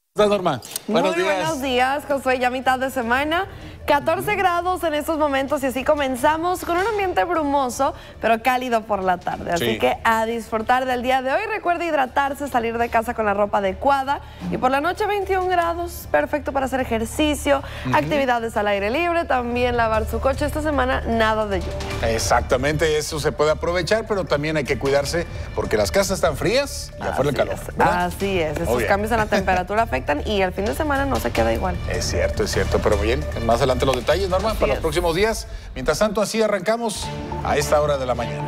Norma, buenos días. Buenos días, Josué, ya mitad de semana, 14 grados en estos momentos y así comenzamos con un ambiente brumoso, pero cálido por la tarde. Así que a disfrutar del día de hoy. Recuerda hidratarse, salir de casa con la ropa adecuada y por la noche 21 grados, perfecto para hacer ejercicio, actividades al aire libre, también lavar su coche. Esta semana nada de lluvia. Exactamente, eso se puede aprovechar, pero también hay que cuidarse porque las casas están frías y afuera el calor. Así es, esos cambios en la temperatura afectan y el fin de semana no se queda igual. Es cierto, pero bien, más adelante los detalles, Norma, para los próximos días. Mientras tanto, así arrancamos a esta hora de la mañana.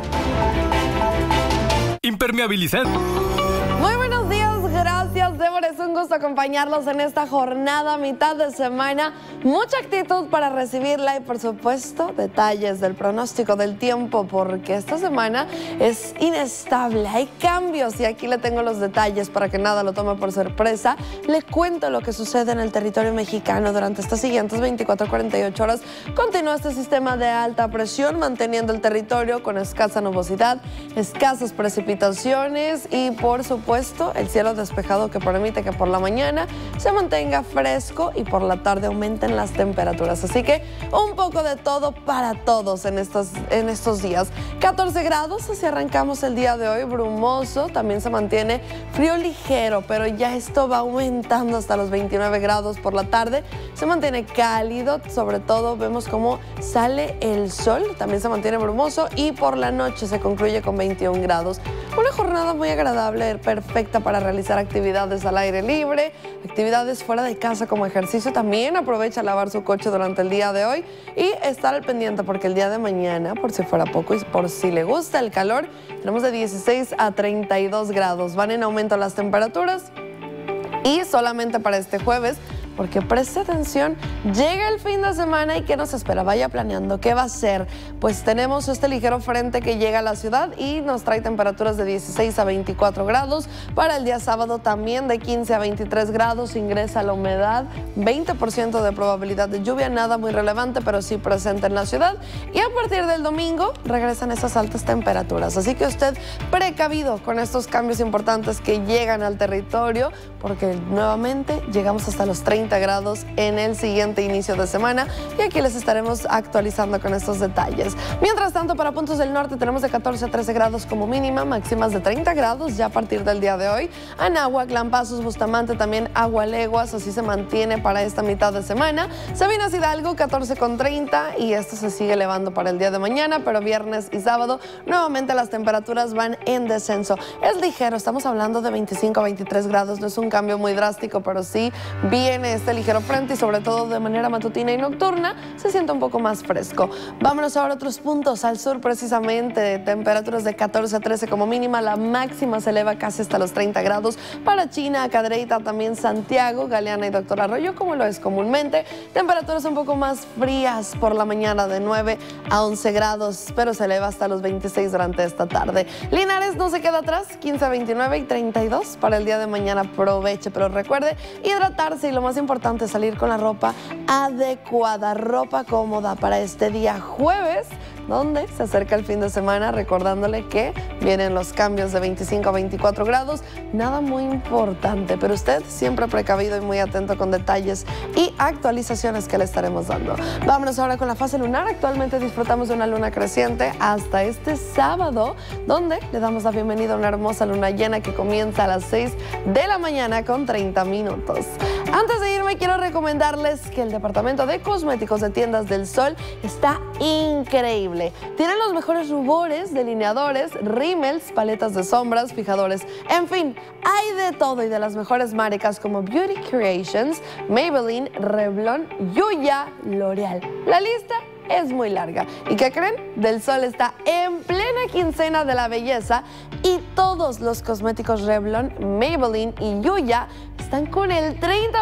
Impermeabilizar. Muy buenos días, gracias, Débora. Es un gusto acompañarlos en esta jornada, mitad de semana. Mucha actitud para recibirla y, por supuesto, detalles del pronóstico del tiempo, porque esta semana es inestable, hay cambios y aquí le tengo los detalles para que nada lo tome por sorpresa. Le cuento lo que sucede en el territorio mexicano durante estas siguientes 24 a 48 horas. Continúa este sistema de alta presión manteniendo el territorio con escasa nubosidad, escasas precipitaciones y, por supuesto, el cielo despejado que permite que por la mañana se mantenga fresco y por la tarde aumenten las temperaturas. Así que un poco de todo para todos en estos días. 14 grados, así arrancamos el día de hoy, brumoso, también se mantiene frío ligero, pero ya esto va aumentando hasta los 29 grados por la tarde. Se mantiene cálido, sobre todo vemos cómo sale el sol, también se mantiene brumoso y por la noche se concluye con 21 grados. Una jornada muy agradable, perfecta para realizar actividades al aire libre, actividades fuera de casa como ejercicio. También aprovecha a lavar su coche durante el día de hoy y estar al pendiente porque el día de mañana, por si fuera poco y por si le gusta el calor, tenemos de 16 a 32 grados. Van en aumento las temperaturas y solamente para este jueves, porque preste atención, llega el fin de semana y ¿qué nos espera? Vaya planeando, ¿qué va a ser? Pues tenemos este ligero frente que llega a la ciudad y nos trae temperaturas de 16 a 24 grados. Para el día sábado también de 15 a 23 grados, ingresa la humedad, 20% de probabilidad de lluvia, nada muy relevante, pero sí presente en la ciudad. Y a partir del domingo regresan esas altas temperaturas. Así que usted precavido con estos cambios importantes que llegan al territorio, porque nuevamente llegamos hasta los 30 grados en el siguiente inicio de semana y aquí les estaremos actualizando con estos detalles. Mientras tanto, para puntos del norte tenemos de 14 a 13 grados como mínima, máximas de 30 grados ya a partir del día de hoy. Anáhuac, Lampazos, Bustamante, también Agualeguas, así se mantiene para esta mitad de semana. Sabinas Hidalgo, 14 con 30 y esto se sigue elevando para el día de mañana, pero viernes y sábado nuevamente las temperaturas van en descenso. Es ligero, estamos hablando de 25 a 23 grados, no es un cambio muy drástico, pero sí viene este ligero frente y sobre todo de manera matutina y nocturna se siente un poco más fresco. Vámonos ahora a otros puntos al sur, precisamente temperaturas de 14 a 13 como mínima, la máxima se eleva casi hasta los 30 grados para China, Cadereyta, también Santiago, Galeana y Doctor Arroyo, como lo es comúnmente. Temperaturas un poco más frías por la mañana de 9 a 11 grados, pero se eleva hasta los 26 durante esta tarde. Linares no se queda atrás, 15 a 29 y 32 para el día de mañana. Aproveche, pero recuerde hidratarse y lo más importante, salir con la ropa adecuada, ropa cómoda para este día jueves, donde se acerca el fin de semana, recordándole que vienen los cambios de 25 a 24 grados, nada muy importante, pero usted siempre precavido y muy atento con detalles y actualizaciones que le estaremos dando. Vámonos ahora con la fase lunar. Actualmente disfrutamos de una luna creciente hasta este sábado, donde le damos la bienvenida a una hermosa luna llena que comienza a las 6 de la mañana con 30 minutos. Antes de irme, quiero recomendarles que el departamento de cosméticos de Tiendas del Sol está increíble. Tienen los mejores rubores, delineadores, rímels, paletas de sombras, fijadores, en fin, hay de todo y de las mejores marcas como Beauty Creations, Maybelline, Revlon, Yuya, L'Oreal. La lista es muy larga. ¿Y qué creen? Del Sol está en plena quincena de la belleza y todos los cosméticos Revlon, Maybelline y Yuya están con el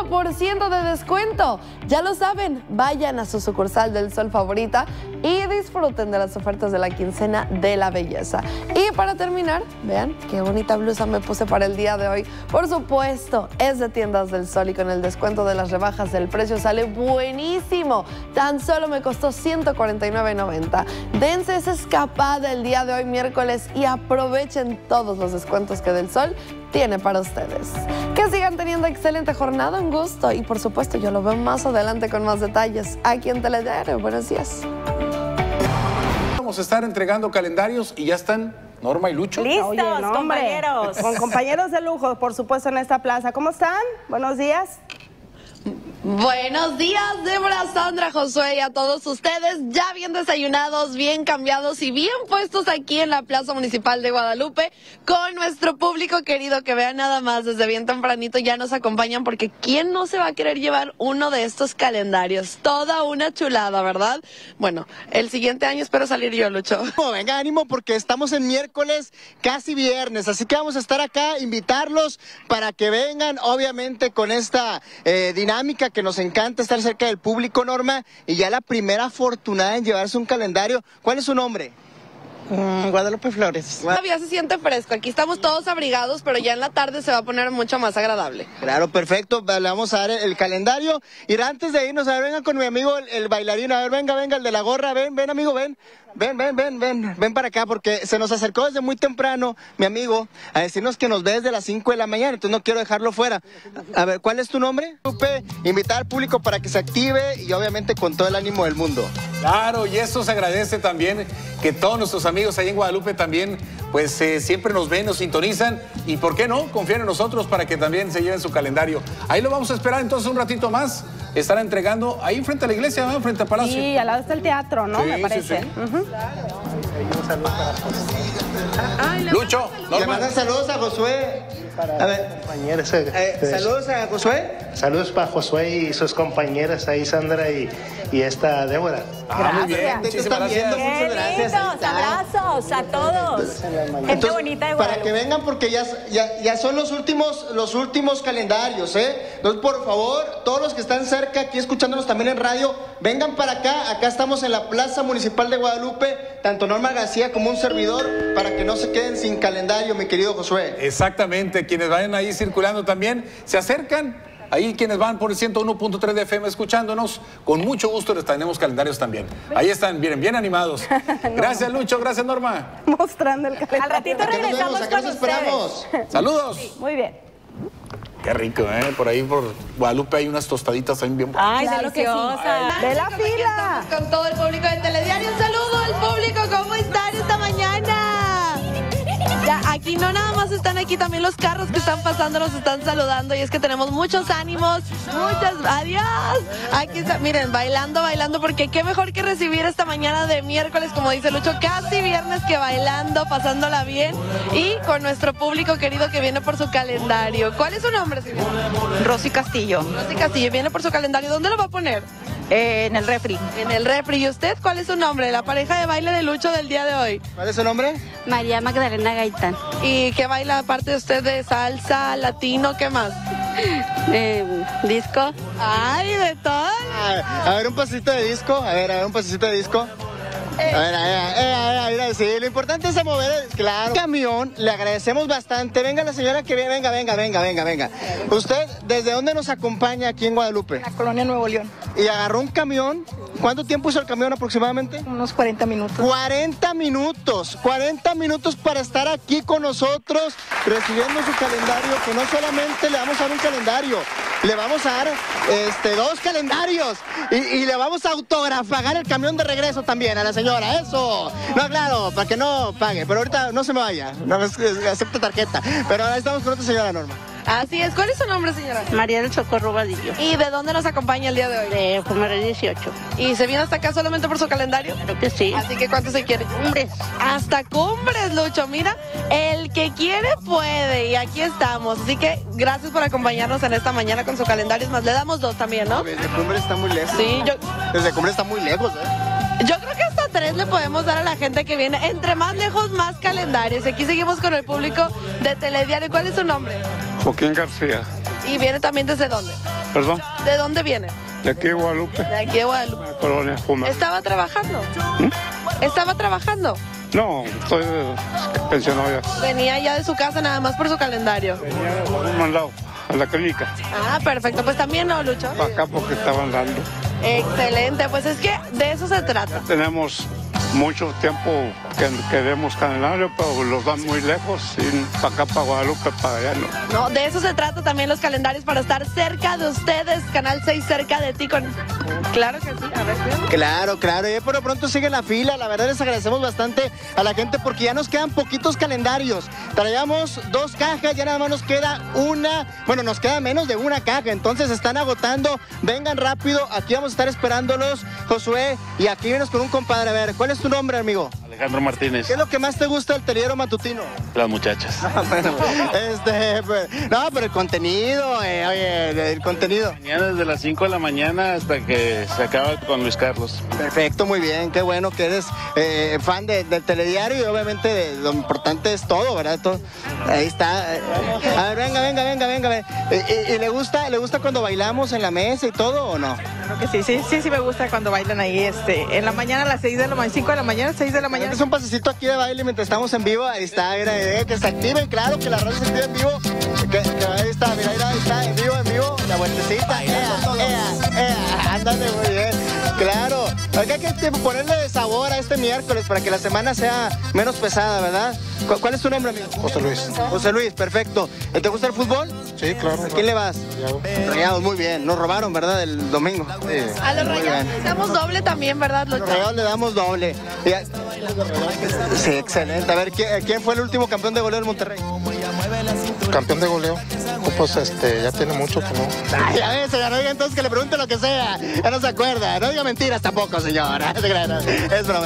30% de descuento. Ya lo saben, vayan a su sucursal del Sol favorita y disfruten de las ofertas de la quincena de la belleza. Y para terminar, vean qué bonita blusa me puse para el día de hoy. Por supuesto, es de Tiendas del Sol y con el descuento de las rebajas el precio sale buenísimo. Tan solo me costó $149.90. Dense esa escapada el día de hoy miércoles y aprovechen con todos los descuentos que Del Sol tiene para ustedes. Que sigan teniendo excelente jornada, un gusto. Y por supuesto, yo lo veo más adelante con más detalles aquí en Telediario. Buenos días. Vamos a estar entregando calendarios y ya están Norma y Lucho. Listos, Oye, no, compañeros. Con compañeros de lujo, por supuesto, en esta plaza. ¿Cómo están? Buenos días. Buenos días, Débora, Sandra, Josué y a todos ustedes, ya bien desayunados, bien cambiados y bien puestos aquí en la Plaza Municipal de Guadalupe con nuestro público querido que vean nada más desde bien tempranito ya nos acompañan porque ¿quién no se va a querer llevar uno de estos calendarios? Toda una chulada, ¿verdad? Bueno, el siguiente año espero salir yo, Lucho. Venga, ánimo porque estamos en miércoles, casi viernes, así que vamos a estar acá, invitarlos para que vengan, obviamente con esta dinámica que nos encanta estar cerca del público, Norma, y ya la primera afortunada en llevarse un calendario. ¿Cuál es su nombre? Guadalupe Flores. Todavía se siente fresco, aquí estamos todos abrigados, pero ya en la tarde se va a poner mucho más agradable. Claro, perfecto, le vamos a dar el calendario. Y antes de irnos, a ver, vengan con mi amigo el bailarín, a ver, venga, el de la gorra, ven amigo, ven para acá, porque se nos acercó desde muy temprano, mi amigo, a decirnos que nos ve desde las 5 de la mañana, entonces no quiero dejarlo fuera. A ver, ¿cuál es tu nombre? Invitar al público para que se active y obviamente con todo el ánimo del mundo. Claro, y eso se agradece también que todos nuestros amigos ahí en Guadalupe también, pues siempre nos ven, nos sintonizan y ¿por qué no? Confían en nosotros para que también se lleven su calendario. Ahí lo vamos a esperar entonces un ratito más. Estará entregando ahí frente a la iglesia, ¿no? Frente al Palacio. Sí, al lado está el teatro, ¿no? Sí, Me parece. sí. Claro. Lucho, Le Norma. mandan saludos a Josué. A ver, Compañeras, saludos a Josué. saludos para Josué y sus compañeras ahí, Sandra y esta Débora. Muy bien, Te muchísimas están viendo, gracias. muchas gracias. Ahí está. Abrazos a todos. Gente Entonces, bonita de para Guadalupe. que vengan porque ya son los últimos calendarios, ¿eh? Entonces, por favor, todos los que están cerca, aquí escuchándonos también en radio, vengan para acá. Acá estamos en la Plaza Municipal de Guadalupe, tanto Norma García como un servidor, para que no se queden sin calendario, mi querido Josué. Exactamente, quienes vayan ahí circulando también, se acercan. Ahí quienes van por el 101.3 de FM escuchándonos, con mucho gusto les tenemos calendarios también. Ahí están, bien animados. Gracias, Lucho, gracias, Norma. Mostrando el calendario. Al ratito Acá nos regresamos vemos, acá con nos ustedes. esperamos. Saludos. Muy bien. Qué rico, ¿eh? Por ahí, por Guadalupe, hay unas tostaditas también bien buenas. Ay, deliciosa. De la Aquí fila. estamos con todo el público de Telediario. Un saludo al público, ¿cómo están esta mañana? Ya, aquí no nada más están aquí, también los carros que están pasando nos están saludando y es que tenemos muchos ánimos, adiós. Aquí está, miren, bailando, porque qué mejor que recibir esta mañana de miércoles, como dice Lucho, casi viernes, que bailando, pasándola bien y con nuestro público querido que viene por su calendario. ¿Cuál es su nombre, señor? Rosy Castillo, Rosy Castillo, viene por su calendario. ¿Dónde lo va a poner? en el refri. En el refri. ¿Y usted cuál es su nombre? La pareja de baile de Lucho del día de hoy. ¿Cuál es su nombre? María Magdalena Gaitán. ¿Y qué baila aparte de usted de salsa, latino, qué más? Disco. Ay, de todo. A ver, un pasito de disco. A ver, un pasito de disco. A ver, sí, lo importante es mover, claro. Camión, le agradecemos bastante. Venga la señora que viene, venga. ¿Usted desde dónde nos acompaña aquí en Guadalupe? La colonia Nuevo León. Y agarró un camión. ¿Cuánto tiempo hizo el camión aproximadamente? Unos 40 minutos. 40 minutos para estar aquí con nosotros, recibiendo su calendario, que no solamente le vamos a dar un calendario, le vamos a dar 2 calendarios y le vamos a autografagar el camión de regreso también a la señora, eso. No, claro, para que no pague, pero ahorita no se me vaya, no acepta tarjeta, pero ahí estamos con otra señora, Norma. Así es. ¿Cuál es su nombre, señora? María del Socorro Vadillo. ¿Y de dónde nos acompaña el día de hoy? De Pomeré 18. ¿Y se viene hasta acá solamente por su calendario? Creo que sí. Así que ¿cuánto se quiere? Cumbres. Hasta Cumbres, Lucho. Mira, el que quiere puede y aquí estamos. Así que gracias por acompañarnos en esta mañana con su calendario. Es más, le damos 2 también, ¿no? Desde Cumbres está muy lejos. Sí, Desde Cumbres está muy lejos, yo creo que hasta 3 le podemos dar a la gente que viene. Entre más lejos, más calendarios. Aquí seguimos con el público de Telediario. ¿Cuál es su nombre? Joaquín García. ¿Y viene también desde dónde? Perdón, ¿De dónde viene? de aquí de Guadalupe, De aquí de Guadalupe. la colonia Juma. ¿Estaba trabajando? ¿Estaba trabajando? No, estoy pensionado ya. Venía ya de su casa nada más por su calendario. Venía por un mandado a la clínica, Ah, perfecto. Pues también no, Lucho. para acá porque estaban dando. Excelente. Pues es que de eso se trata. Tenemos mucho tiempo que demos calendario, pero los dan muy lejos, y para acá, para Guadalupe, para allá no. No, de eso se trata también los calendarios, para estar cerca de ustedes, Canal 6 cerca de ti con... Claro que sí, a ver, Claro, claro, y por lo pronto sigue la fila. La verdad les agradecemos bastante a la gente porque ya nos quedan poquitos calendarios. Traíamos 2 cajas, ya nada más nos queda una, bueno, nos queda menos de una caja, entonces se están agotando. Vengan rápido, aquí vamos a estar esperándolos, Josué, y aquí vienes con un compadre. A ver, ¿cuál es tu nombre, amigo? Alejandro Martínez. ¿Qué es lo que más te gusta del telero matutino? Las muchachas. Bueno, no, pero el contenido, oye, el contenido. Mañana desde las 5 de la mañana hasta que se acaba con Luis Carlos. Perfecto, muy bien, qué bueno que eres fan del telediario y obviamente lo importante es todo, ¿verdad? Todo. Ahí está. A ver, venga. ¿Y le gusta cuando bailamos en la mesa y todo o no? Claro que sí me gusta cuando bailan ahí, en la mañana a las 6 de la mañana, 5 de la mañana, 6 de la mañana. Es un pasecito aquí de baile mientras estamos en vivo. Ahí está, mira, que se activen, claro, que la radio se active en vivo. Que ahí está, mira, ahí está, en vivo, la vueltecita. Ándale, muy bien. Claro, hay que ponerle sabor a este miércoles para que la semana sea menos pesada, ¿verdad? ¿Cuál es tu nombre, amigo? José Luis. José Luis, perfecto. ¿Te gusta el fútbol? Sí, claro. ¿A quién le vas? Rayados, muy bien. Nos robaron, ¿verdad? El domingo. Sí. A los Rayados les damos doble también, ¿verdad? Los Rayados le damos doble. Sí, excelente. A ver, ¿quién fue el último campeón de goleo del Monterrey? Campeón de goleo. Pues ya tiene mucho que no. Ay, a ver, señor, oiga, entonces que le pregunte lo que sea. Ya no se acuerda. No diga mentiras tampoco, señora. Es broma.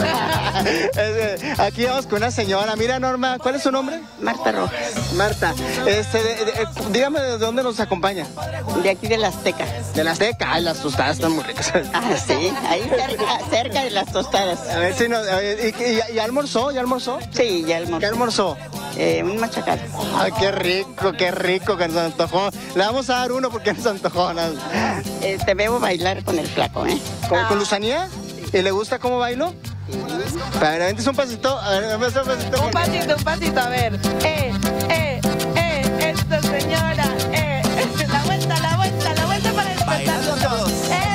Aquí vamos con una señora. Mira, Norma, ¿cuál es su nombre? Marta Rojas. Marta, dígame de dónde nos acompaña. De aquí de la Azteca. De la Azteca. Ay, las tostadas están muy ricas. Ah, sí, ahí cerca de las tostadas. A ver si nos... ¿Y almorzó? Sí, ya almorzó. ¿Qué almorzó? Un machacate. Ay, qué rico, que nos antojó. Le vamos a dar uno porque nos antojó. Te veo bailar con el flaco, ¿eh? ¿Con Luzanía? ¿Y le gusta cómo bailo? A ver, aventes un pasito. A ver, un pasito. Un pasito, a ver. Esto, señora. La vuelta para despertar.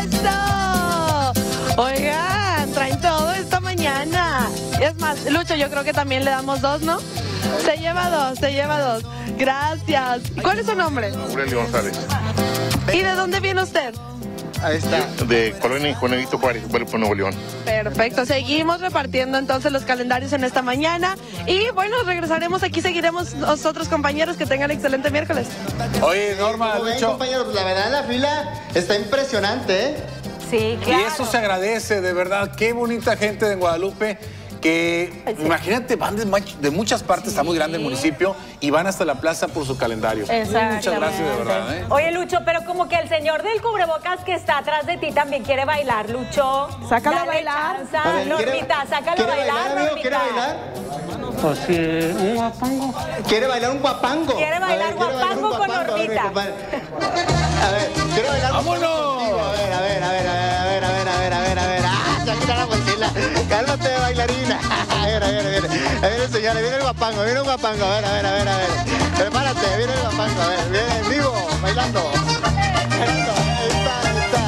¡Eso! Oigan, traen todo esta mañana. Es más, Lucho, yo creo que también le damos 2, ¿no? Se lleva dos. Gracias. ¿Cuál es su nombre? Aurelio González. ¿Y de dónde viene usted? Ahí está. De Colonia Juanito Juárez, Guadalupe, Nuevo León. Perfecto, seguimos repartiendo entonces los calendarios en esta mañana y bueno, regresaremos aquí, seguiremos nosotros, compañeros, que tengan excelente miércoles. Oye, Norma, Lucho. Compañeros, la verdad la fila está impresionante, ¿eh? Sí, claro. Y eso se agradece, de verdad, qué bonita gente de Guadalupe. Que imagínate, van de muchas partes, está muy grande el municipio y van hasta la plaza por su calendario. Muchas gracias, de verdad. Oye, Lucho, pero como que el señor del cubrebocas que está atrás de ti también quiere bailar, Lucho. Sácalo a bailar. Normita, sácalo a bailar, Normita. ¿Quiere bailar? Pues sí, un guapango. ¿Quiere bailar un guapango? Quiere bailar guapango con Normita. A ver, quiere bailar. ¡Vámonos! A ver. Ya quita la mochila. Cálmate, bailarina. A ver, señora, viene el guapango, A ver. Prepárate, viene el guapango, a ver, viene en vivo, bailando. Ahí está.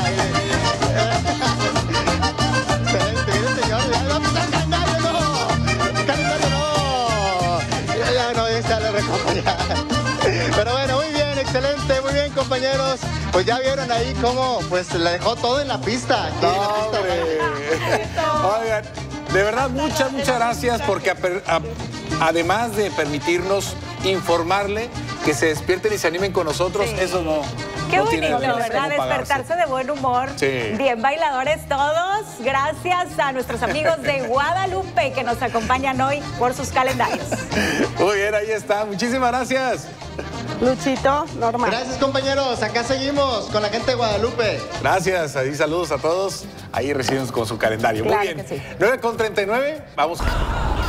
Excelente, viene el señor, ya vamos al calendario, no. Ya no, ya le recojo ya. Pero bueno, muy bien, excelente, muy bien, compañeros. Pues ya vieron ahí cómo pues le dejó todo en la pista. Oigan, de verdad, muchas gracias porque además de permitirnos informarle, que se despierten y se animen con nosotros, eso no. Qué bonito, ¿verdad? Despertarse de buen humor. Sí. Bien bailadores todos. Gracias a nuestros amigos de Guadalupe que nos acompañan hoy por sus calendarios. Muy bien, ahí está. Muchísimas gracias. Luchito, Norma. Gracias, compañeros. Acá seguimos con la gente de Guadalupe. Gracias. Ahí saludos a todos. Ahí reciben con su calendario. Muy Claro bien. que sí. 9:39. Vamos.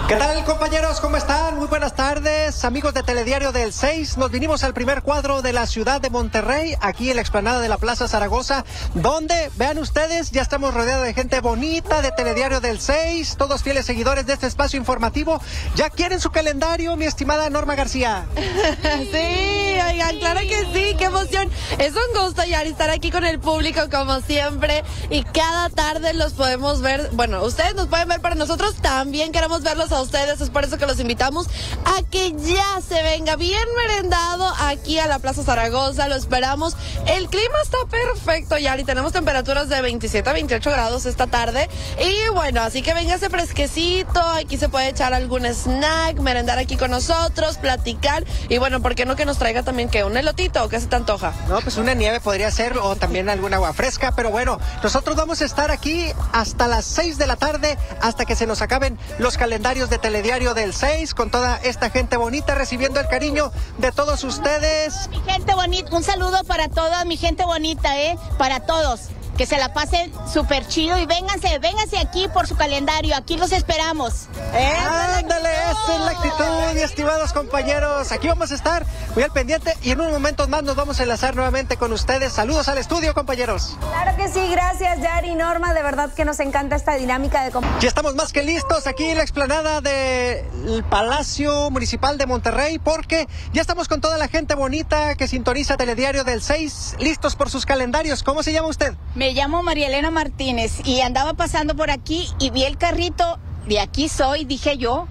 ¿Qué tal, compañeros? ¿Cómo están? Muy buenas tardes, amigos de Telediario del 6. Nos vinimos al primer cuadro de la ciudad de Monterrey, aquí en la explanada de la Plaza Zaragoza, donde, vean ustedes, ya estamos rodeados de gente bonita de Telediario del 6, todos fieles seguidores de este espacio informativo. ¿Ya quieren su calendario, mi estimada Norma García? Sí, oigan, claro que sí, qué emoción. Es un gusto, Yari, estar aquí con el público como siempre, y cada tarde los podemos ver. Bueno, ustedes nos pueden ver, pero nosotros también queremos verlos a ustedes. Es por eso que los invitamos a que ya se venga bien merendado aquí a la Plaza Zaragoza. Lo esperamos. El clima está perfecto, Yari. Tenemos temperaturas de 27 a 28 grados esta tarde. Y bueno, así que véngase fresquecito. Aquí se puede echar algún snack, merendar aquí con nosotros, platicar. Y bueno, ¿por qué no que nos traiga también un elotito? ¿Qué se te antoja? No, pues una nieve podría ser, o también alguna agua fresca. Pero bueno, nosotros vamos a estar aquí hasta las 6 de la tarde, hasta que se nos acaben los calendarios de Telediario del 6, con toda esta gente bonita, recibiendo el cariño de todos ustedes. Mi gente bonita, un saludo para toda mi gente bonita, para todos. Que se la pasen súper chido y vénganse aquí por su calendario, aquí los esperamos. Ándale, esa es la actitud, mis estimados compañeros. Aquí vamos a estar muy al pendiente y en unos momentos más nos vamos a enlazar nuevamente con ustedes. Saludos al estudio, compañeros. Claro que sí, gracias, Yari, Norma, de verdad que nos encanta esta dinámica de... Ya estamos más que listos aquí en la explanada del Palacio Municipal de Monterrey, porque ya estamos con toda la gente bonita que sintoniza Telediario del 6, listos por sus calendarios. ¿Cómo se llama usted? Me llamo María Elena Martínez y andaba pasando por aquí y vi el carrito, de aquí soy, dije yo,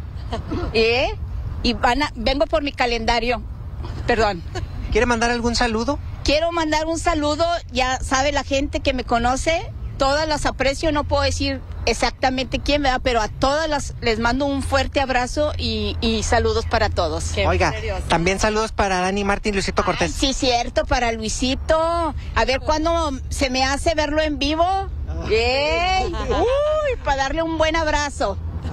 y vengo por mi calendario, perdón. ¿Quiere mandar algún saludo? Quiero mandar un saludo, ya sabe la gente que me conoce, todas las aprecio, no puedo decir exactamente quién, ¿verdad? Pero a todas les mando un fuerte abrazo y saludos para todos. Oiga, también saludos para Dani Martín, Luisito Cortés. Sí, cierto, para Luisito. A ver cuándo se me hace verlo en vivo. Para darle un buen abrazo.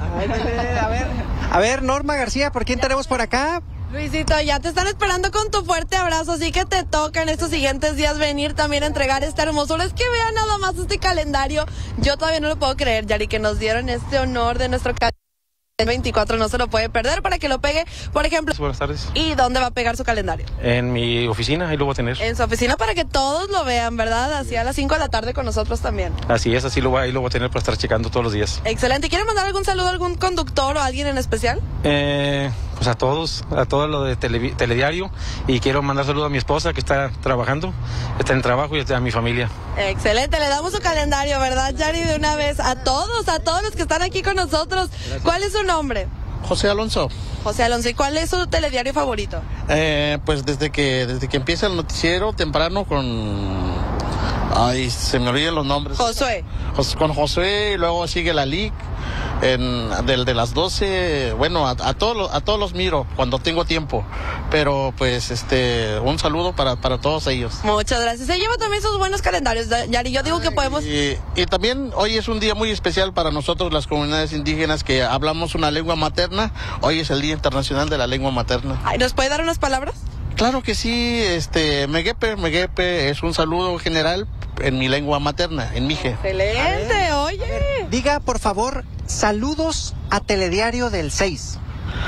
A ver, Norma García, ¿por quién tenemos por acá? Luisito, ya te están esperando con tu fuerte abrazo, así que te toca en estos siguientes días venir también a entregar esta hermosura. Es que vean nada más este calendario. Yo todavía no lo puedo creer, Yari, que nos dieron este honor de nuestro calendario 24, no se lo puede perder, para que lo pegue, por ejemplo. Buenas tardes. ¿Y dónde va a pegar su calendario? En mi oficina, ahí lo voy a tener. En su oficina, para que todos lo vean, ¿verdad? Así a las 5 de la tarde con nosotros también. Así es, ahí lo voy a tener para estar checando todos los días. Excelente. ¿Quiere mandar algún saludo a algún conductor o a alguien en especial? Pues a todo lo de Telediario, y quiero mandar saludos a mi esposa que está trabajando, está en trabajo, y a mi familia. Excelente, le damos su calendario, ¿verdad, Yari? De una vez a todos los que están aquí con nosotros. Gracias. ¿Cuál es su nombre? José Alonso. José Alonso, ¿y cuál es su telediario favorito? Pues desde que empieza el noticiero temprano con... Ay, se me olvidan los nombres. Josué. Con Josué, y luego sigue la LIC. Del de las 12, bueno, a todos los miro cuando tengo tiempo, pero pues un saludo para todos ellos. Muchas gracias. Se lleva también sus buenos calendarios, Yari. Yo digo que podemos... Y también hoy es un día muy especial para nosotros, las comunidades indígenas que hablamos una lengua materna. Hoy es el Día Internacional de la Lengua Materna. Ay, ¿nos puede dar unas palabras? Claro que sí, Meguepe es un saludo general en mi lengua materna, en mije. Excelente, oye. Diga, por favor, saludos a Telediario del 6.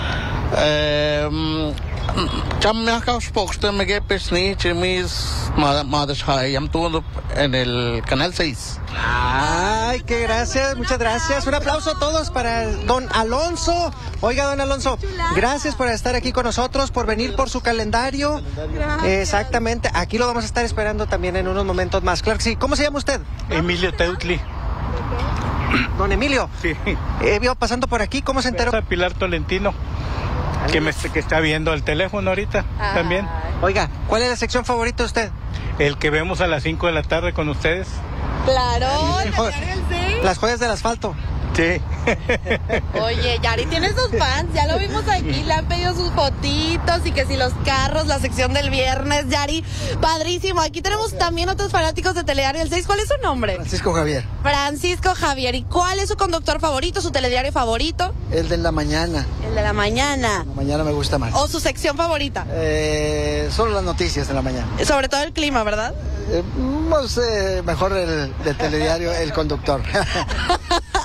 En el canal 6. Ay, qué gracias, muchas gracias. Un aplauso a todos para don Alonso. Oiga, don Alonso, gracias por estar aquí con nosotros, por venir por su calendario. Gracias. Exactamente, aquí lo vamos a estar esperando también en unos momentos más. Claro que sí. ¿Cómo se llama usted? Emilio Teutli. Don Emilio. Sí. Iba pasando por aquí, ¿cómo se enteró? Pilar Tolentino, que está viendo el teléfono ahorita también. Oiga, ¿cuál es la sección favorita de usted? El que vemos a las 5 de la tarde con ustedes. Claro, las joyas del asfalto. Sí. Oye, Yari tiene sus fans, ya lo vimos aquí, le han pedido sus fotitos y que si los carros, la sección del viernes, Yari, padrísimo. Aquí tenemos también otros fanáticos de Telediario del 6. ¿Cuál es su nombre? Francisco Javier. Francisco Javier. ¿Y cuál es su conductor favorito, su telediario favorito? El de la mañana. El de la mañana. La mañana me gusta más. ¿O su sección favorita? Solo las noticias de la mañana. Sobre todo el clima, ¿verdad? Mejor el de Telediario, el conductor.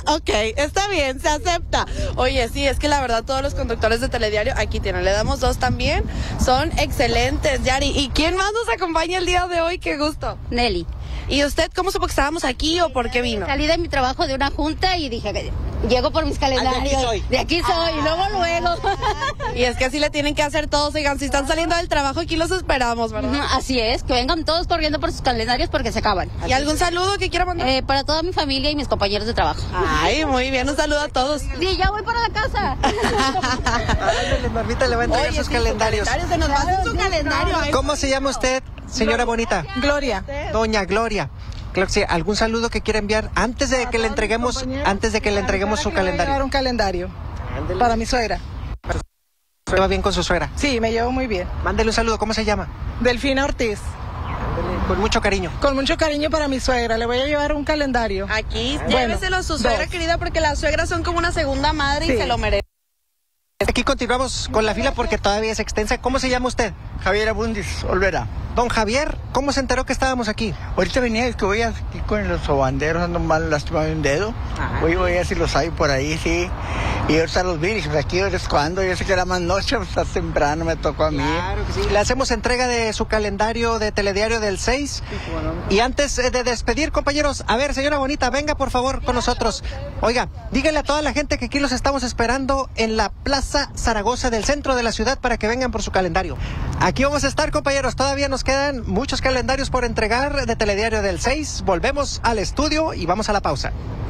Ok, está bien, se acepta. Oye, sí, es que la verdad todos los conductores de Telediario, aquí tienen, le damos 2 también, son excelentes, Yari. ¿Y quién más nos acompaña el día de hoy? Qué gusto. Nelly. ¿Y usted cómo supo que estábamos aquí o por qué vino? Salí de mi trabajo de una junta y dije, llego por mis calendarios. De aquí soy, luego. Y es que así le tienen que hacer todos, oigan, si están saliendo del trabajo aquí los esperamos, ¿verdad? Así es, que vengan todos corriendo por sus calendarios porque se acaban. ¿Y algún saludo que quiera mandar? Para toda mi familia y mis compañeros de trabajo. Ay, muy bien, un saludo a todos. Sí, ya voy para la casa. Normita le va a entregar sus calendarios. Se nos va a hacer su calendario. ¿Cómo se llama usted, señora bonita? Gloria. Doña Gloria. Claro que sí. ¿Algún saludo que quiera enviar antes de que le entreguemos su calendario? Un calendario para mi suegra. ¿Se va bien con su suegra? Sí, me llevo muy bien. Mándele un saludo. ¿Cómo se llama? Delfina Ortiz. Con mucho cariño. Con mucho cariño para mi suegra. Le voy a llevar un calendario. Aquí, lléveselo a su suegra querida porque las suegras son como una segunda madre y se lo merece. Aquí continuamos con la fila porque todavía es extensa. ¿Cómo se llama usted? Javier Abundis Olvera. Don Javier, ¿cómo se enteró que estábamos aquí? Ahorita venía, es que voy aquí con los sobanderos, ando mal lastimado un dedo. Voy a ver si los hay por ahí, sí. Y ahorita los vi, pues aquí es cuando, yo sé que era más noche, pues hasta temprano me tocó a mí. Claro que sí. Le hacemos entrega de su calendario de Telediario del 6. Y antes de despedir, compañeros, a ver, señora bonita, venga por favor con nosotros. Oiga, dígale a toda la gente que aquí los estamos esperando en la Plaza Zaragoza del centro de la ciudad para que vengan por su calendario. Aquí vamos a estar, compañeros, todavía nos quedan muchos calendarios por entregar de Telediario del 6. Volvemos al estudio y vamos a la pausa.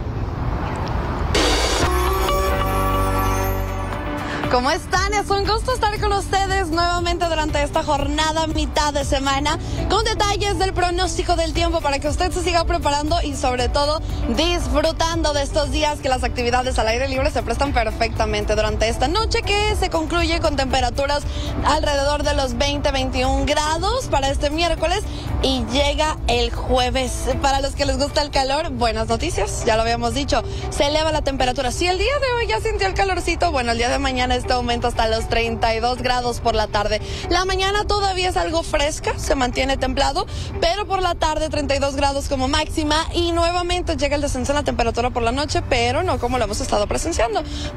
¿Cómo están? Es un gusto estar con ustedes nuevamente durante esta jornada mitad de semana con detalles del pronóstico del tiempo para que usted se siga preparando y sobre todo disfrutando de estos días que las actividades al aire libre se prestan perfectamente durante esta noche que se concluye con temperaturas alrededor de los 20-21 grados para este miércoles y llega el jueves. Para los que les gusta el calor, buenas noticias, ya lo habíamos dicho, se eleva la temperatura. Si el día de hoy ya sintió el calorcito, bueno, el día de mañana este aumento hasta los 32 grados por la tarde. La mañana todavía es algo fresca, se mantiene templado, pero por la tarde 32 grados como máxima y nuevamente llega el descenso en la temperatura por la noche, pero no como lo hemos estado presenciando.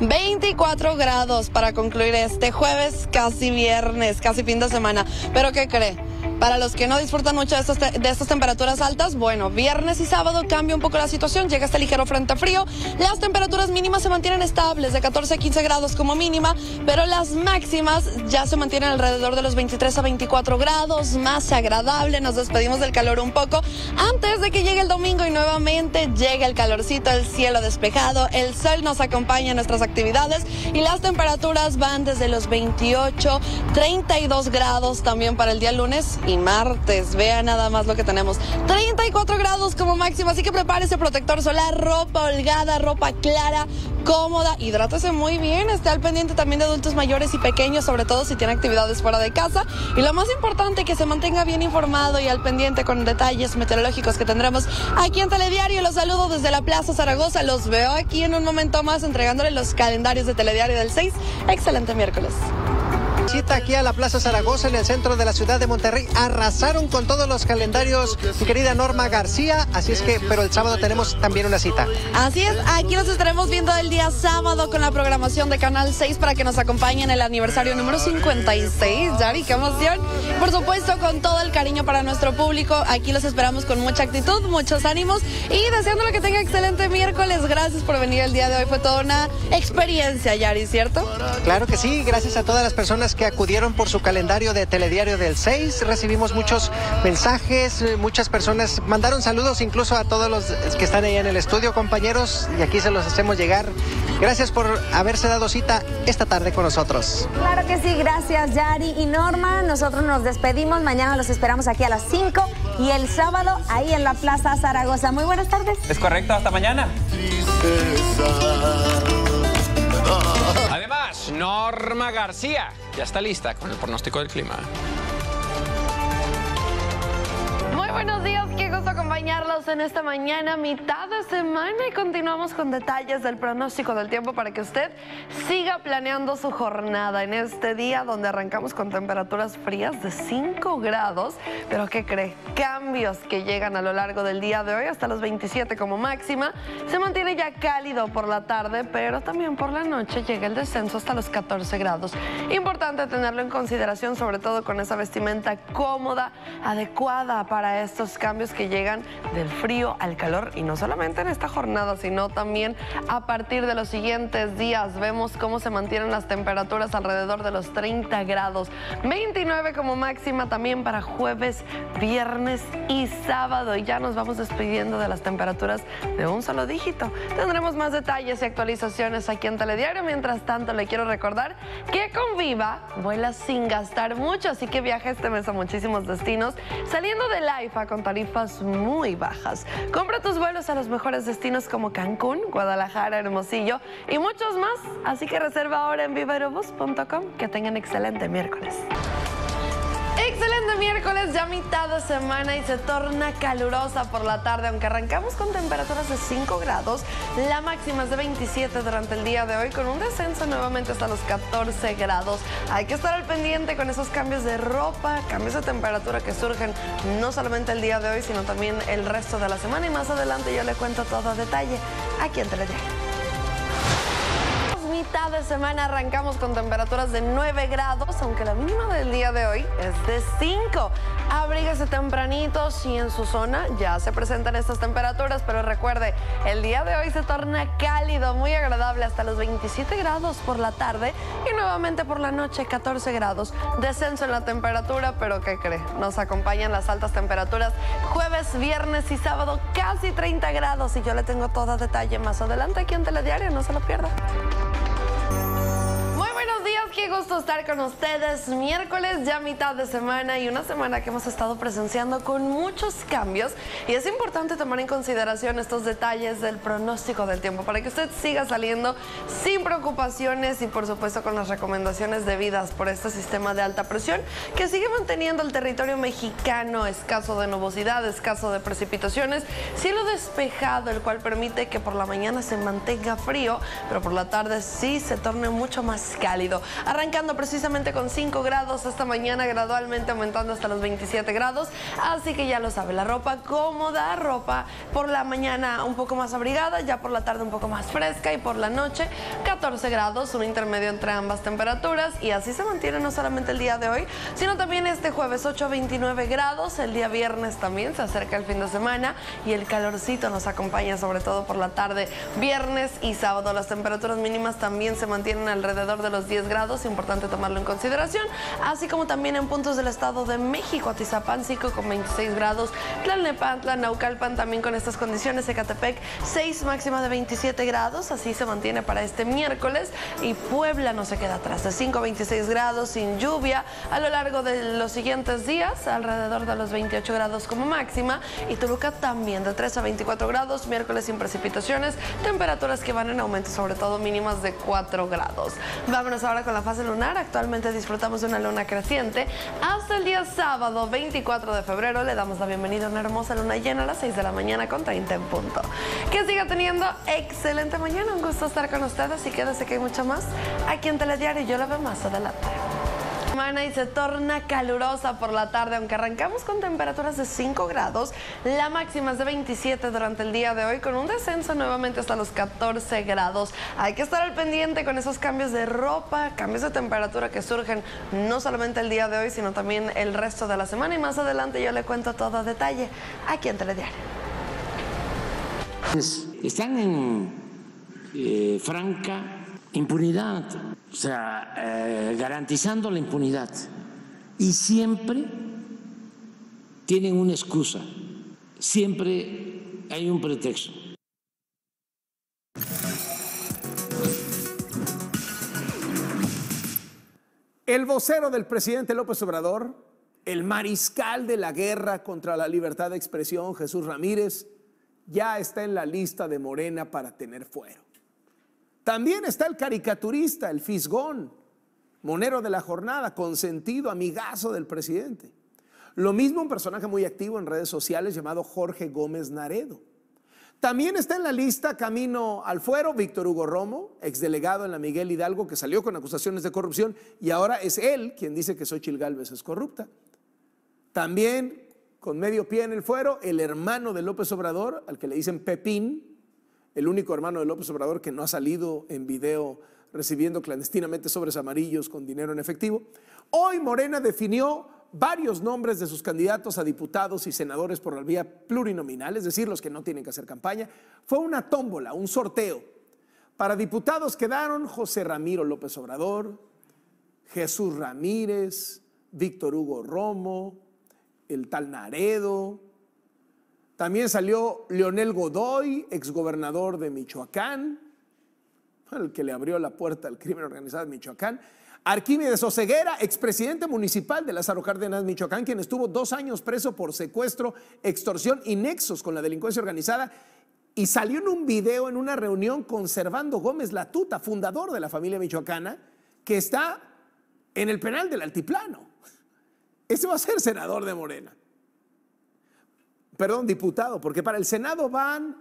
24 grados para concluir este jueves, casi viernes, casi fin de semana. ¿Pero qué cree? Para los que no disfrutan mucho de estas temperaturas altas, bueno, viernes y sábado cambia un poco la situación, llega este ligero frente frío, las temperaturas mínimas se mantienen estables de 14 a 15 grados como mínima, pero las máximas ya se mantienen alrededor de los 23 a 24 grados, más agradable, nos despedimos del calor un poco antes de que llegue el domingo y nuevamente llega el calorcito, el cielo despejado, el sol nos acompaña en nuestras actividades y las temperaturas van desde los 28, 32 grados también para el día lunes y martes. Vean nada más lo que tenemos. 34 grados como máximo, así que prepárese protector solar, ropa holgada, ropa clara, cómoda, hidrátese muy bien, esté al pendiente también de adultos mayores y pequeños, sobre todo si tiene actividades fuera de casa. Y lo más importante, que se mantenga bien informado y al pendiente con detalles meteorológicos que tendremos aquí en Telediario. Los saludo desde la Plaza Zaragoza, los veo aquí en un momento más entregándole los calendarios de Telediario del 6. Excelente miércoles. Cita aquí a la Plaza Zaragoza en el centro de la ciudad de Monterrey. Arrasaron con todos los calendarios, mi querida Norma García. Así es que, pero el sábado tenemos también una cita. Así es, aquí nos estaremos viendo el día sábado con la programación de Canal 6 para que nos acompañen en el aniversario número 56. Yari, qué emoción. Por supuesto, con todo el cariño para nuestro público. Aquí los esperamos con mucha actitud, muchos ánimos y deseándole que tenga excelente miércoles. Gracias por venir el día de hoy. Fue toda una experiencia, Yari, ¿cierto? Claro que sí, gracias a todas las personas que acudieron por su calendario de Telediario del 6. Recibimos muchos mensajes, muchas personas mandaron saludos incluso a todos los que están ahí en el estudio, compañeros, y aquí se los hacemos llegar. Gracias por haberse dado cita esta tarde con nosotros. Claro que sí, gracias Yari y Norma. Nosotros nos despedimos, mañana los esperamos aquí a las 5 y el sábado ahí en la Plaza Zaragoza. Muy buenas tardes. Es correcto, hasta mañana. Además, Norma García ya está lista con el pronóstico del clima. Muy buenos días, qué gusto acompañarnos. acompañarlos en esta mañana, mitad de semana, y continuamos con detalles del pronóstico del tiempo para que usted siga planeando su jornada en este día donde arrancamos con temperaturas frías de 5 grados. Pero ¿qué cree? Cambios que llegan a lo largo del día de hoy hasta los 27 como máxima. Se mantiene ya cálido por la tarde, pero también por la noche llega el descenso hasta los 14 grados. Importante tenerlo en consideración, sobre todo con esa vestimenta cómoda, adecuada para estos cambios que llegan del frío al calor, y no solamente en esta jornada, sino también a partir de los siguientes días. Vemos cómo se mantienen las temperaturas alrededor de los 30 grados, 29 como máxima también para jueves, viernes y sábado, y ya nos vamos despidiendo de las temperaturas de un solo dígito. Tendremos más detalles y actualizaciones aquí en Telediario. Mientras tanto, le quiero recordar que con Viva vuela sin gastar mucho, así que viaja este mes a muchísimos destinos, saliendo del AIFA con tarifas muy bajas. Compra tus vuelos a los mejores destinos como Cancún, Guadalajara, Hermosillo y muchos más. Así que reserva ahora en vivaerobus.com. Que tengan excelente miércoles. Excelente miércoles, ya mitad de semana y se torna calurosa por la tarde, aunque arrancamos con temperaturas de 5 grados, la máxima es de 27 durante el día de hoy, con un descenso nuevamente hasta los 14 grados. Hay que estar al pendiente con esos cambios de ropa, cambios de temperatura que surgen no solamente el día de hoy, sino también el resto de la semana, y más adelante yo le cuento todo a detalle aquí en Telediario. Mitad de semana arrancamos con temperaturas de 9 grados, aunque la mínima del día de hoy es de 5. Abríguese tempranito si en su zona ya se presentan estas temperaturas, pero recuerde, el día de hoy se torna cálido, muy agradable, hasta los 27 grados por la tarde y nuevamente por la noche 14 grados. Descenso en la temperatura, pero ¿qué cree? Nos acompañan las altas temperaturas jueves, viernes y sábado, casi 30 grados, y yo le tengo todo a detalle más adelante aquí en Telediario, no se lo pierda. Qué gusto estar con ustedes. Miércoles, ya mitad de semana, y una semana que hemos estado presenciando con muchos cambios, y es importante tomar en consideración estos detalles del pronóstico del tiempo para que usted siga saliendo sin preocupaciones y por supuesto con las recomendaciones debidas por este sistema de alta presión que sigue manteniendo el territorio mexicano escaso de nubosidad, escaso de precipitaciones, cielo despejado, el cual permite que por la mañana se mantenga frío, pero por la tarde sí se torne mucho más cálido. Arrancando precisamente con 5 grados esta mañana, gradualmente aumentando hasta los 27 grados. Así que ya lo sabe, la ropa cómoda, ropa por la mañana un poco más abrigada, ya por la tarde un poco más fresca, y por la noche 14 grados, un intermedio entre ambas temperaturas. Y así se mantiene no solamente el día de hoy, sino también este jueves 8 a 29 grados. El día viernes también se acerca el fin de semana y el calorcito nos acompaña sobre todo por la tarde, viernes y sábado. Las temperaturas mínimas también se mantienen alrededor de los 10 grados. Importante tomarlo en consideración, así como también en puntos del Estado de México, Atizapán, Zico con 26 grados, Tlalnepantla, Naucalpan también con estas condiciones, Ecatepec 6, máxima de 27 grados, así se mantiene para este miércoles, y Puebla no se queda atrás, de 5 a 26 grados sin lluvia a lo largo de los siguientes días, alrededor de los 28 grados como máxima, y Toluca también de 3 a 24 grados, miércoles sin precipitaciones, temperaturas que van en aumento, sobre todo mínimas de 4 grados. Vámonos ahora con la fase lunar. Actualmente disfrutamos de una luna creciente. Hasta el día sábado 24 de febrero le damos la bienvenida a una hermosa luna llena a las 6 de la mañana con 30 en punto. Que siga teniendo excelente mañana. Un gusto estar con ustedes y quédese que hay mucho más aquí en Telediario. Yo la veo más adelante. Y se torna calurosa por la tarde, aunque arrancamos con temperaturas de 5 grados, la máxima es de 27 durante el día de hoy, con un descenso nuevamente hasta los 14 grados. Hay que estar al pendiente con esos cambios de ropa, cambios de temperatura que surgen no solamente el día de hoy, sino también el resto de la semana, y más adelante yo le cuento todo a detalle aquí en Telediario. Están en franca impunidad, o sea, garantizando la impunidad, y siempre tienen una excusa, siempre hay un pretexto. El vocero del presidente López Obrador, el mariscal de la guerra contra la libertad de expresión, Jesús Ramírez, ya está en la lista de Morena para tener fuero. También está el caricaturista, el fisgón, monero de la jornada, consentido, amigazo del presidente. Lo mismo un personaje muy activo en redes sociales llamado Jorge Gómez Naredo. También está en la lista camino al fuero Víctor Hugo Romo, exdelegado en la Miguel Hidalgo, que salió con acusaciones de corrupción y ahora es él quien dice que Xóchitl Gálvez es corrupta. También con medio pie en el fuero, el hermano de López Obrador, al que le dicen Pepín, el único hermano de López Obrador que no ha salido en video recibiendo clandestinamente sobres amarillos con dinero en efectivo. Hoy Morena definió varios nombres de sus candidatos a diputados y senadores por la vía plurinominal, es decir, los que no tienen que hacer campaña. Fue una tómbola, un sorteo. Para diputados quedaron José Ramiro López Obrador, Jesús Ramírez, Víctor Hugo Romo, el tal Naredo. También salió Leonel Godoy, exgobernador de Michoacán, el que le abrió la puerta al crimen organizado en Michoacán. Arquímedes Oseguera, expresidente municipal de Lázaro Cárdenas, Michoacán, quien estuvo 2 años preso por secuestro, extorsión y nexos con la delincuencia organizada, y salió en un video en una reunión con Servando Gómez Latuta, fundador de la familia michoacana, que está en el penal del Altiplano. Ese va a ser senador de Morena. Perdón, diputado, porque para el Senado van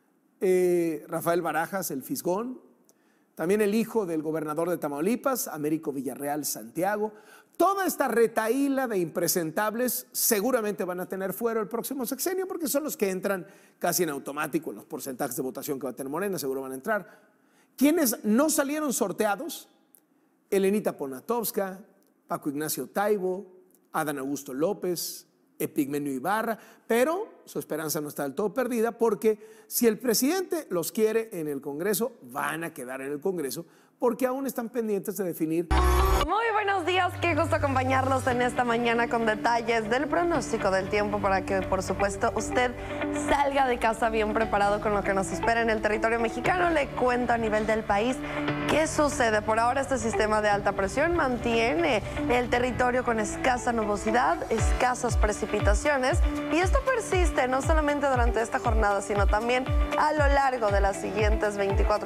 Rafael Barajas, el Fisgón, también el hijo del gobernador de Tamaulipas, Américo Villarreal Santiago. Toda esta retahíla de impresentables seguramente van a tener fuero el próximo sexenio porque son los que entran casi en automático en los porcentajes de votación que va a tener Morena, seguro van a entrar. Quienes no salieron sorteados: Elenita Poniatowska, Paco Ignacio Taibo, Adán Augusto López, Epigmenio Ibarra, pero su esperanza no está del todo perdida porque si el presidente los quiere en el Congreso, van a quedar en el Congreso porque aún están pendientes de definir. Muy buenos días, qué gusto acompañarlos en esta mañana con detalles del pronóstico del tiempo para que, por supuesto, usted salga de casa bien preparado con lo que nos espera en el territorio mexicano. Le cuento a nivel del país qué sucede. Por ahora este sistema de alta presión mantiene el territorio con escasa nubosidad, escasas precipitaciones, y esto persiste no solamente durante esta jornada, sino también a lo largo de las siguientes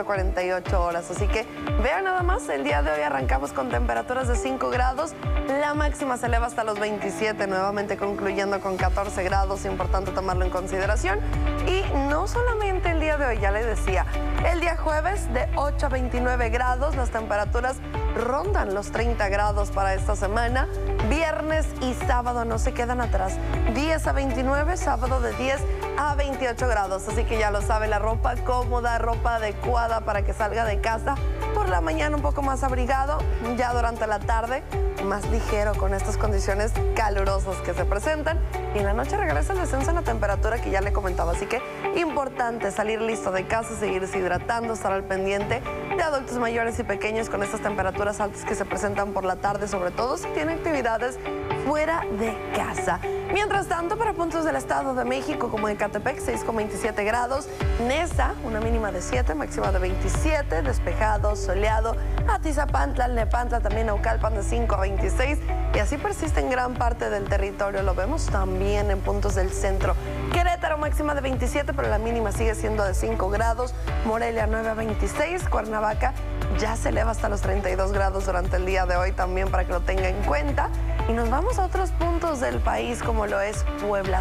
24-48 horas. Así que vean nada más, el día de hoy arrancamos con temperaturas de 5 grados, la máxima se eleva hasta los 27, nuevamente concluyendo con 14 grados, importante tomarlo en consideración. Y no solamente el día de hoy, ya les decía, el día jueves de 8 a 29 grados, las temperaturas rondan los 30 grados para esta semana. Viernes y sábado no se quedan atrás, 10 a 29, sábado de 10 a 28 grados, así que ya lo sabe, la ropa cómoda, ropa adecuada para que salga de casa. Por la mañana un poco más abrigado, ya durante la tarde más ligero con estas condiciones calurosas que se presentan, y en la noche regresa el descenso en la temperatura que ya le comentaba, así que importante salir listo de casa, seguirse hidratando, estar al pendiente de adultos mayores y pequeños con estas temperaturas altas que se presentan por la tarde, sobre todo si tiene actividades fuera de casa. Mientras tanto, para puntos del Estado de México como Ecatepec, 6,27 grados, Neza, una mínima de 7, máxima de 27, despejado, soleado, Atizapantla, Nepantla, también Naucalpan de 5 a 26, y así persiste en gran parte del territorio. Lo vemos también en puntos del centro. Querétaro, máxima de 27, pero la mínima sigue siendo de 5 grados, Morelia 9 a 26, Cuernavaca ya se eleva hasta los 32 grados durante el día de hoy también, para que lo tenga en cuenta. Y nos vamos a otros puntos del país, como lo es Puebla,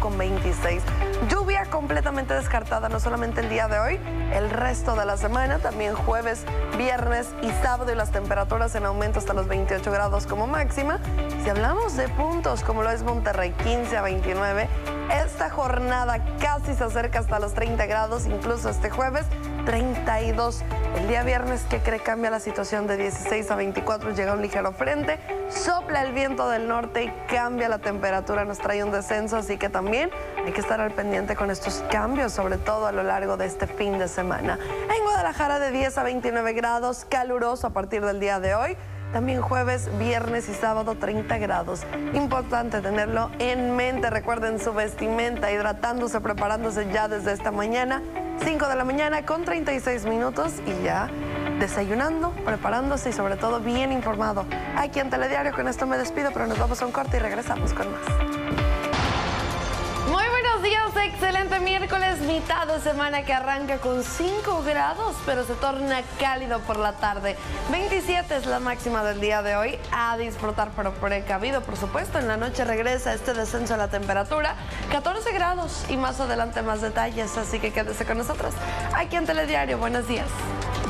5,26. Lluvia completamente descartada, no solamente el día de hoy, el resto de la semana, también jueves, viernes y sábado, y las temperaturas en aumento hasta los 28 grados como máxima. Si hablamos de puntos, como lo es Monterrey, 15 a 29, esta jornada casi se acerca hasta los 30 grados, incluso este jueves, 32. El día viernes, ¿qué cree? Cambia la situación de 16 a 24, llega un ligero frente, sopla el viento del norte y cambia la temperatura, nos trae un descenso, así que también hay que estar al pendiente con estos cambios, sobre todo a lo largo de este fin de semana. En Guadalajara de 10 a 29 grados, caluroso a partir del día de hoy. También jueves, viernes y sábado 30 grados. Importante tenerlo en mente. Recuerden su vestimenta, hidratándose, preparándose ya desde esta mañana. 5 de la mañana con 36 minutos y ya desayunando, preparándose y sobre todo bien informado. Aquí en Telediario, con esto me despido, pero nos vamos a un corte y regresamos con más. Muy buenos días. Amigos, excelente miércoles, mitad de semana que arranca con 5 grados, pero se torna cálido por la tarde. 27 es la máxima del día de hoy, a disfrutar pero precavido, por supuesto. En la noche regresa este descenso de la temperatura, 14 grados y más adelante más detalles, así que quédese con nosotros aquí en Telediario. Buenos días.